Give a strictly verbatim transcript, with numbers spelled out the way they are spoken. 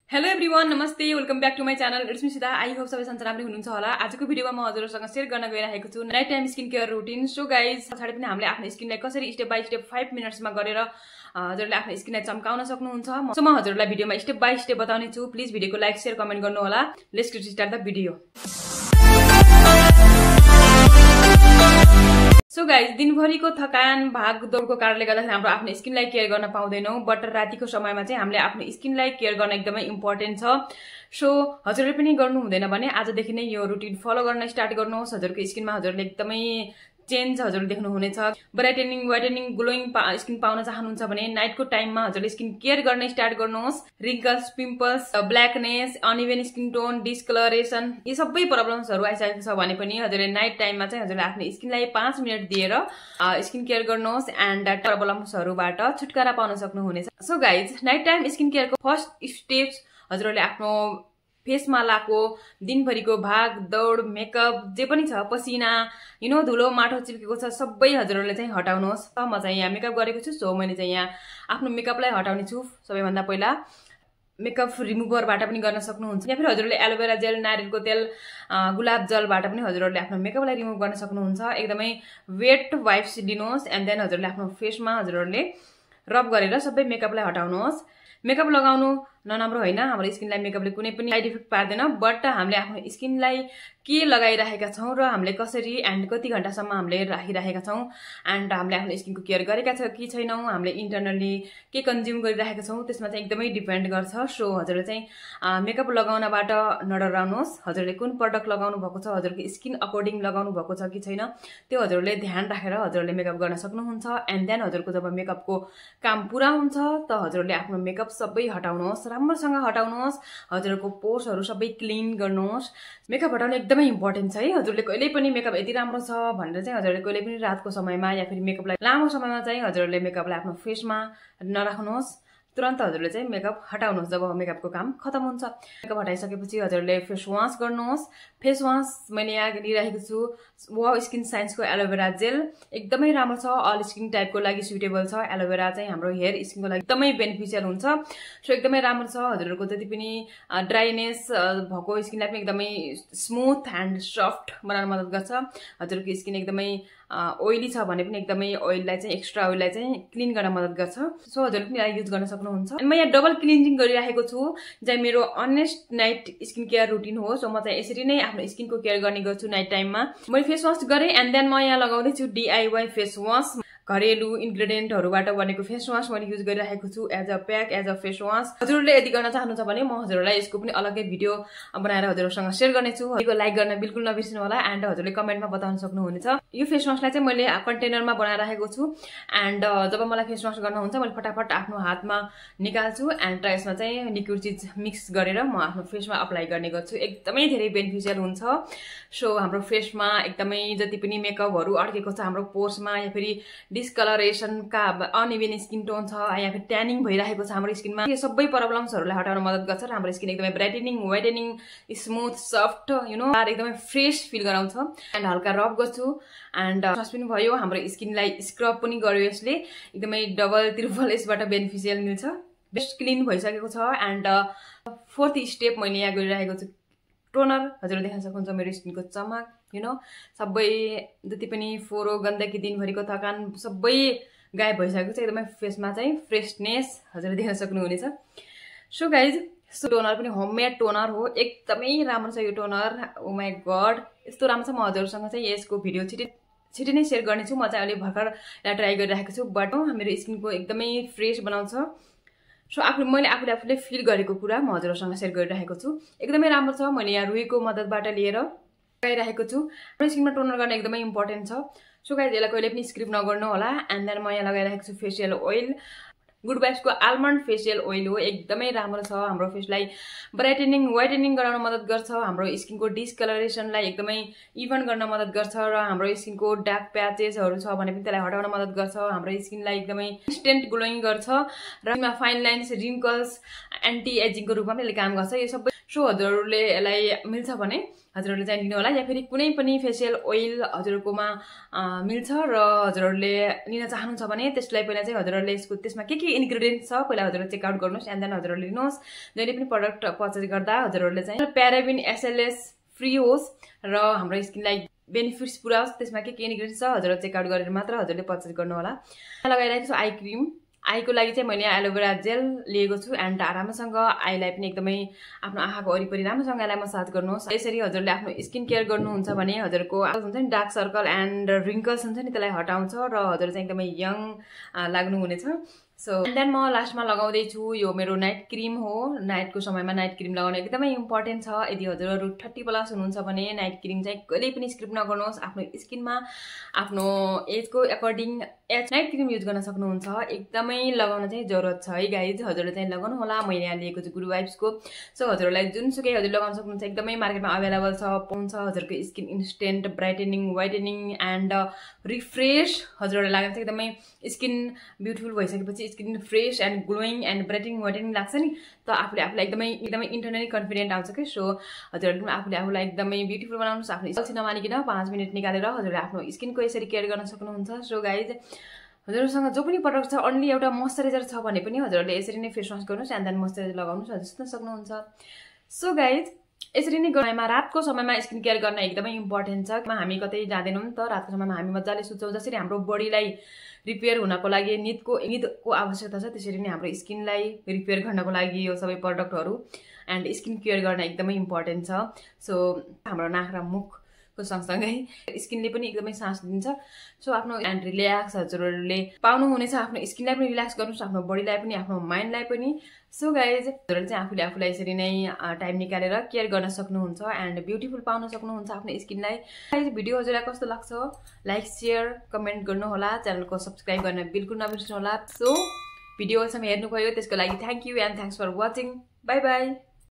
Hello everyone, नमस्ते, welcome back to my channel. It's me Sita. I hope सबै सन्चै राम्रै हुनुहुन्छ होला। आजको भिडियोमा म हजुरहरूसँग शेयर गर्न गइरहेको छु night time skin care routine. So guys, पछाडि पनि हामीले आफ्नो स्किनलाई कसरी स्टेप बाई स्टेप फाइभ मिनट्समा गरेर हजुरले आफ्नो स्किनलाई चम्काउन सक्नुहुन्छ। सो म हजुरलाई भिडियोमा स्टेप बाई स्टेप बताउने छु। प्लिज भिडियोको लाइक शेयर कमेन्ट गर्नु होला। Let's get start the video. So guys, दिनभरिको थकान भाग दौडको कारणले गर्दाखेरि हाम्रो आफ्नो स्किनलाई केयर गर्न पाउँदैनौँ, बट रातिको समयमा चाहिँ हामीले आफ्नो स्किनलाई केयर गर्न एकदमै इम्पोर्टेन्ट छ। सो हजुरले पनि गर्नु हुँदैन भने आजदेखि नै यो रुटिन फलो गर्न स्टार्ट गर्नुहोस्। हजुरको स्किनमा हजुरले एकदमै चेन्ज हजुरले देख्नुहुनेछ। ब्राइटेनिङ, वाइटेनिङ, ग्लोइङ स्किन पाउन चाहनुहुन्छ भने नाइटको टाइममा हजुरले स्किन केयर गर्न स्टार्ट गर्नुहोस्। Wrinkles, pimples, blackness, uneven skin tone, discolouration, यी सबै प्रब्लम्सहरू आइसकेको छ भने पनि हजुरले नाइट टाइममा चाहिँ हजुरले आफ्नो स्किनलाई पाँच मिनट दिएर स्किन केयर गर्नुहोस् एन्ड प्रब्लम्सहरूबाट छुटकारा पाउन सक्नुहुनेछ। So guys, night time skin केयरको फर्स्ट स्टेप्स हजुरले आफ्नो फेसमा लाको दिनभरिको भाग दौड, मेकअप जे पनि छ, पसिना, यु नो धुलो माटो चिप्केको छ, सबै हजुरहरूले चाहिँ हटाउनुहोस्। म चाहिँ यहाँ मेकअप गरेको छु, सो मैले चाहिँ यहाँ आफ्नो मेकअपलाई हटाउने छु। सबैभन्दा पहिला मेकअप रिमुभरबाट पनि गर्न सक्नुहुन्छ, या फिर हजुरले एलोभेरा जेल, नारियलको तेल, गुलाब जलबाट पनि हजुरहरूले आफ्नो मेकअपलाई रिमुभ गर्न सक्नुहुन्छ। एकदमै वेट वाइप्स लिनुहोस् एन्ड देन हजुरले आफ्नो फेसमा हजुरहरूले रब गरेर सबै मेकअपलाई हटाउनुहोस्। मेकअप लगाउनु नराम्रो होइन, हाम्रो स्किनलाई मेकअपले कुनै पनि साइड इफेक्ट पार्दैन, बट हामीले आफ्नो स्किनलाई के लगाइरहेका छौँ र हामीले कसरी एन्ड कति घण्टासम्म हामीले राखिरहेका छौँ एन्ड हामीले आफ्नो स्किनको केयर गरेका छ कि छैनौँ, हामीले इन्टरनली के कन्ज्युम गरिरहेका छौँ, त्यसमा चाहिँ एकदमै डिपेन्ड गर्छ। सो हजुरले चाहिँ मेकअप लगाउनबाट नडराउनुहोस्। हजुरले कुन प्रडक्ट लगाउनु भएको छ, हजुरको स्किन अकर्डिङ लगाउनु भएको छ कि छैन, त्यो हजुरले ध्यान राखेर हजुरले मेकअप गर्न सक्नुहुन्छ। एन्ड देन हजुरको जब मेकअपको काम पुरा हुन्छ त हजुरले आफ्नो मेकअप सबै हटाउनुहोस्, राम्रोसँग हटाउनुहोस्। हजुरको पोर्सहरू सबै क्लिन गर्नुहोस्। मेकअप हटाउनु एकदमै इम्पोर्टेन्ट छ है। हजुरले कहिले पनि मेकअप यति राम्रो छ भनेर चाहिँ हजुरले कहिले पनि रातको समयमा या फेरि मेकअपलाई लामो समयमा चाहिँ हजुरले मेकअपलाई आफ्नो फेसमा नराख्नुहोस्। तुरन्त हजुरले चाहिँ मेकअप हटाउनुहोस् जब मेकअपको काम खतम हुन्छ। मेकअप हटाइसकेपछि हजुरले फेस वास गर्नुहोस्। फेस वास मैले यहाँ लिइरहेको छु वाउ स्किन साइन्सको एलोभेरा जेल। एकदमै राम्रो छ, अल स्किन टाइपको लागि सुइटेबल छ। एलोभेरा चाहिँ हाम्रो हेयर स्किनको लागि एकदमै बेनिफिसियल हुन्छ। सो एकदमै राम्रो छ। हजुरहरूको जति पनि ड्राइनेस भएको स्किनलाई पनि एकदमै स्मुथ एन्ड सफ्ट बनाउन मद्दत गर्छ। हजुरको स्किन एकदमै ओइली छ भने पनि एकदमै ओइललाई चाहिँ एक्स्ट्रा ओइललाई चाहिँ क्लिन गर्न मद्दत गर्छ। सो हजुरले पनि यसलाई युज गर्न सक्नुहुन्छ। म यहाँ डबल क्लिन्जिङ गरिरहेको छु, चाहिँ मेरो honest night skin care routine हो। सो म चाहिँ यसरी नै आफ्नो स्किनको केयर गर्ने गर्छु नाइट टाइममा। मैले फेस वास गरेँ एन्ड देन म यहाँ लगाउँदैछु डिआइवाई फेस वास। घरेलु इन्ग्रेडियन्टहरूबाट बनेको फेस वास मैले युज गरिरहेको छु as a pack, as a face wash. हजुरले यदि गर्न चाहनुहुन्छ भने म हजुरहरूलाई यसको पनि अलग्गै भिडियो बनाएर हजुरहरूसँग सेयर गर्नेछु। भिडियोको लाइक गर्न बिल्कुल नबिर्सिनु होला एन्ड हजुरले कमेन्टमा बताउन सक्नुहुनेछ। यो फेस वासलाई चाहिँ मैले कन्टेनरमा बनाइरहेको छु एन्ड जब मलाई फेस वास गर्न हुन्छ मैले फटाफट आफ्नो हातमा निकाल्छु एन्ड यसमा चाहिँ लिक्विड चिज मिक्स गरेर म आफ्नो फेसमा अप्लाई गर्ने गर्छु। एकदमै धेरै बेनिफिसियल हुन्छ। सो हाम्रो फेसमा एकदमै जति पनि मेकअपहरू अड्केको छ हाम्रो पोर्समा, या फेरि डिस्कलरेसनका अनइभन स्किन टोन छ, या फिर ट्यानिङ भइरहेको छ हाम्रो स्किनमा, यो सबै प्रब्लम्सहरूलाई हटाउन मद्दत गर्छ र हाम्रो स्किन एकदमै brightening, whitening, smooth, soft, you know एकदमै फ्रेस फिल गराउँछ। एन्ड हल्का रब गर्छु एन्ड वास पनि भयो। हाम्रो स्किनलाई स्क्रब पनि गर्यो यसले। एकदमै डबल त्रिपल यसबाट बेनिफिसियल मिल्छ। बेस्ट क्लिन भइसकेको छ एन्ड फोर्थ स्टेप मैले यहाँ गरिरहेको छु टोनर। हजुरले देख्न सक्नुहुन्छ मेरो स्किनको चमक, यु नो सबै जति पनि फोरो, गन्दगी, दिनभरिको थकान सबै गायब भइसकेको छ। एकदमै फेसमा चाहिँ फ्रेसनेस हजुरले देख्न सक्नुहुनेछ। सो गाइज, सो टोनर पनि होममेड टोनर हो, एकदमै राम्रो छ यो टोनर। ओ माई गड, यस्तो राम्रो छ। म हजुरसँग चाहिँ यसको भिडियो छिटै छिटै नै सेयर गर्नेछु। म चाहिँ अहिले भर्खर यहाँ ट्राई गरिरहेको छु, बट मेरो स्किनको एकदमै फ्रेस बनाउँछ। सो आफूले मैले आफूले आफूले फिल गरेको कुरा म हजुरहरूसँग सेयर गरिरहेको छु। एकदमै राम्रो छ। मैले यहाँ रुईको मद्दतबाट लिएर लगाइरहेको छु। मेरो स्किनमा टोनर गर्न एकदमै इम्पोर्टेन्ट छ। सो गाइज, यसलाई कहिले पनि स्किप नगर्नु होला। एन्ड देन म यहाँ लगाइरहेको छु फेसियल ओइल। गुड भाइब्सको आलमन्ड फेसियल ओइल हो। एकदमै राम्रो छ। हाम्रो फेसलाई ब्राइटेनिङ, वाइटेनिङ गराउन मद्दत गर्छ। हाम्रो स्किनको डिस्कलरेसनलाई एकदमै इभन गर्न मद्दत गर्छ र हाम्रो स्किनको डार्क प्याचेसहरू छ भने पनि त्यसलाई हटाउन मद्दत गर्छ। हाम्रो स्किनलाई एकदमै इन्स्टेन्ट ग्लोइङ गर्छ र फाइन लाइन्स, रिङ्कल्स, एन्टी एजिङको रूपमा पनि यसले काम गर्छ। यो सबै सो हजुरहरूले यसलाई मिल्छ भने हजुरहरूले चाहिँ लिनु होला या फेरि कुनै पनि फेसियल ओइल हजुरकोमा मिल्छ र हजुरहरूले लिन चाहनुहुन्छ भने त्यसलाई पहिला चाहिँ हजुरहरूले यसको त्यसमा के के इन्ग्रेडियन्ट छ पहिला हजुरहरूले चेकआउट गर्नुहोस् एन्ड देन हजुरहरूले लिनुहोस् जहिले पनि प्रडक्ट पर्चेस गर्दा हजुरहरूले चाहिँ प्याराबिन एसएलएस फ्री होस् र हाम्रो स्किनलाई बेनिफिट्स पुरा होस् त्यसमा के के इन्ग्रेडियन्ट छ हजुरहरूले चेकआउट गरेर मात्र हजुरले पर्चेस गर्नु होला लगाइरहेको छु आई क्रिम आईको लागि चाहिँ मैले एलोभेरा जेल लिएको छु एन्ड राम्रोसँग आईलाई पनि एकदमै आफ्नो आँखाको वरिपरि राम्रोसँग यसलाई मसाज गर्नुहोस् यसरी हजुरले आफ्नो स्किन केयर गर्नुहुन्छ भने हजुरको हुन्छ नि डार्क सर्कल एन्ड रिङ्कल्स हुन्छ नि त्यसलाई हटाउँछ र हजुर चाहिँ एकदमै यङ लाग्नुहुनेछ सो एन्ड देन म लास्टमा लगाउँदैछु यो मेरो नाइट क्रिम हो नाइटको समयमा नाइट क्रिम लगाउनु एकदमै इम्पोर्टेन्ट छ यदि हजुरहरू थर्टी प्लस हुनुहुन्छ भने नाइट क्रिम चाहिँ कहिल्यै पनि स्किप नगर्नुहोस् आफ्नो स्किनमा आफ्नो एजको according as night cream use गर्न सक्नुहुन्छ एकदमै लगाउन चाहिँ जरुरत छ है गाइज हजुरले चाहिँ लगाउनु होला मैले यहाँ लिएको छु गुड वाइब्सको सो हजुरलाई जुनसुकै हजुर लगाउन सक्नुहुन्छ एकदमै मार्केटमा अभाइलेबल छ पाउँछ हजुरको skin instant brightening whitening and refresh हजुरहरूलाई लाग्छ एकदमै स्किन ब्युटिफुल भइसकेपछि skin fresh and glowing and brightening whitening लाग्छ नि त आफूले आफूलाई एकदमै एकदमै इन्टरनली कन्फिडेन्ट आउँछ कि सो हजुरहरूले पनि आफूले आफूलाई एकदमै ब्युटिफुल बनाउनुहोस् आफ्नो अल्छी नमानिकन पाँच मिनट निकालेर हजुरले आफ्नो स्किनको यसरी केयर गर्न सक्नुहुन्छ सो गाइज हजुरसँग जो पनि प्रडक्ट छ अन्ली एउटा मोइस्चराइजर छ भने पनि हजुरहरूले यसरी नै फेस वास गर्नुहोस् एन्ड देन मोइस्चराइजर लगाउनुहोस् हजुर सुत्न सक्नुहुन्छ सो गाइज यसरी नै समयमा रातको समयमा स्किन केयर गर्न एकदमै इम्पोर्टेन्ट छ हामी कतै जाँदैनौँ नि त रातको समयमा हामी मजाले सुत्छौँ जसरी हाम्रो बडीलाई रिपेयर हुनको लागि निदको निदको आवश्यकता छ त्यसरी नै हाम्रो स्किनलाई रिपेयर गर्नको लागि यो सबै प्रडक्टहरू एन्ड स्किन केयर गर्न एकदमै इम्पोर्टेन्ट छ सो हाम्रो नाक र मुखको सँगसँगै स्किनले पनि एकदमै सास दिन्छ सो आफ्नो एन्ड रिल्याक्स हजुरहरूले पाउनुहुनेछ आफ्नो स्किनलाई पनि रिल्याक्स गर्नुहोस् आफ्नो बडीलाई पनि आफ्नो माइन्डलाई पनि सो गाइज हजुरहरूले चाहिँ आफूले आफूलाई यसरी नै टाइम निकालेर केयर गर्न सक्नुहुन्छ एन्ड ब्युटिफुल पाउन सक्नुहुन्छ आफ्नो स्किनलाई गाइज भिडियो हजुरलाई कस्तो लाग्छ लाइक सेयर कमेन्ट गर्नुहोला च्यानलको सब्सक्राइब गर्न बिल्कुल नबिर्सनुहोला सो भिडियोसम्म हेर्नुभयो त्यसको लागि thank you and thanks for watching bye by